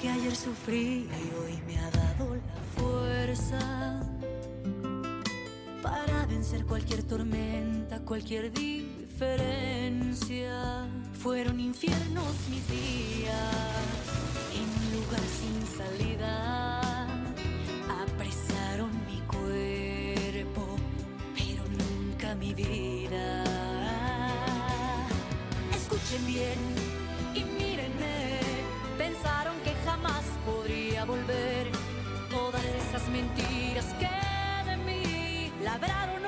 que ayer sufrí y hoy me ha dado la fuerza para vencer cualquier tormenta, cualquier diferencia. Fueron infiernos mis días, en un lugar sin salida. Apresaron mi cuerpo, pero nunca mi vida. Escuchen bien y mírenme. Pensaron que jamás podría volver. Todas esas mentiras que de mí labraron